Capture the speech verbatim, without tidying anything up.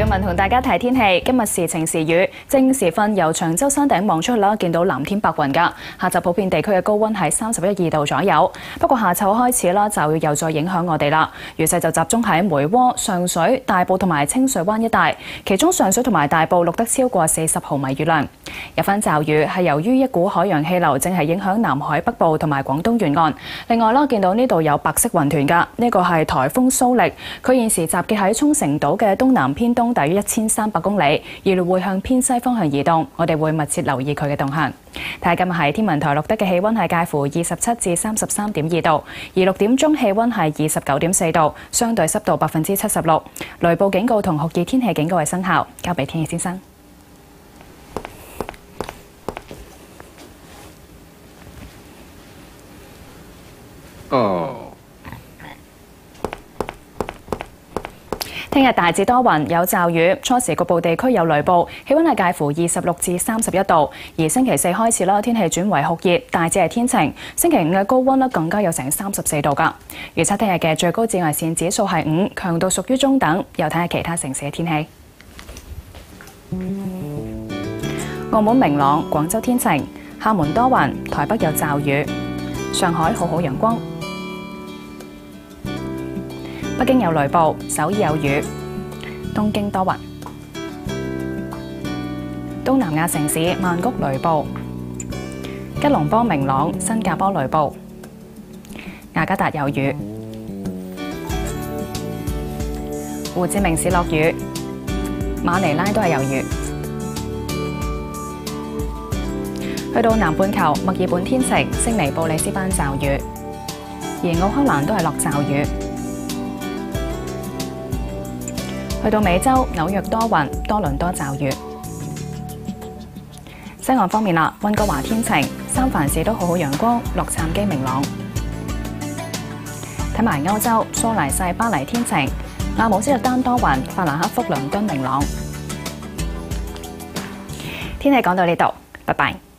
耀文同大家睇天氣，今日時晴時雨，正午時分由長洲山頂望出去啦，見到藍天白雲㗎。下晝普遍地區嘅高溫係三十一二度左右。不過下晝開始啦，就會又再影響我哋啦。雨勢就集中喺梅窩、上水、大埔同埋清水灣一帶，其中上水同埋大埔錄得超過四十毫米雨量。有番驟雨係由於一股海洋氣流正係影響南海北部同埋廣東沿岸。另外啦，見到呢度有白色雲團㗎，呢個係颱風蘇力，佢現時集結喺沖繩島嘅東南偏東大約一千三百公里，預料會向偏西方向移動，我哋會密切留意佢嘅動向。睇下今日喺天文台錄得嘅氣溫係介乎二十七至三十三點二度，而六點鐘氣溫係二十九點四度，相對濕度百分之七十六，雷暴警告同酷熱天氣警告係生效。交俾天氣先生。 哦。 聽日大致多雲，有驟雨，初時局部地區有雷暴，氣溫係介乎二十六至三十一度。而星期四開始啦，天氣轉為酷熱，大致係天晴。星期五嘅高溫咧更加有成三十四度㗎。預測聽日嘅最高紫外線指數係五，強度屬於中等。又睇下其他城市嘅天氣。澳門明朗，廣州天晴，廈門多雲，台北有驟雨，上海好好陽光。北京有雷暴，首爾有雨，東京多雲。東南亞城市曼谷雷暴，吉隆坡明朗，新加坡雷暴，雅加達有雨，胡志明市落雨，馬尼拉都係有雨。去到南半球，墨爾本天晴，悉尼布里斯班驟雨，而奧克蘭都係落驟雨。去到美洲，紐約多雲，多倫多驟雨。西岸方面啦，溫哥華天晴，三藩市都好好陽光，洛杉磯明朗。睇埋歐洲，蘇黎世、巴黎天晴，阿姆斯特丹多雲，法蘭克福、倫敦明朗。天氣講到呢度，拜拜。